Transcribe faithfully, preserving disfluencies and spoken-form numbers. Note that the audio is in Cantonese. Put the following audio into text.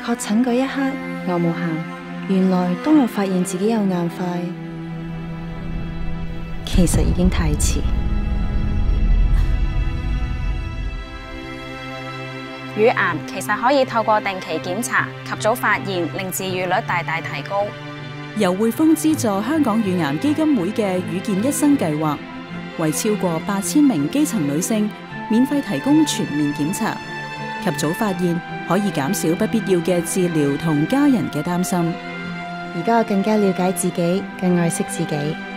確診嗰一刻，我冇喊。原來當我發現自己有硬塊，其實已經太遲。 乳癌其實可以透過定期檢查及早發現，令治癒率大大提高。 由匯豐資助香港乳癌基金會嘅乳健一生計劃，為超過八千名基層女性免費提供全面檢查，及早發現可以減少不必要嘅治療同家人嘅擔心。 而家我更加了解自己，更愛惜自己。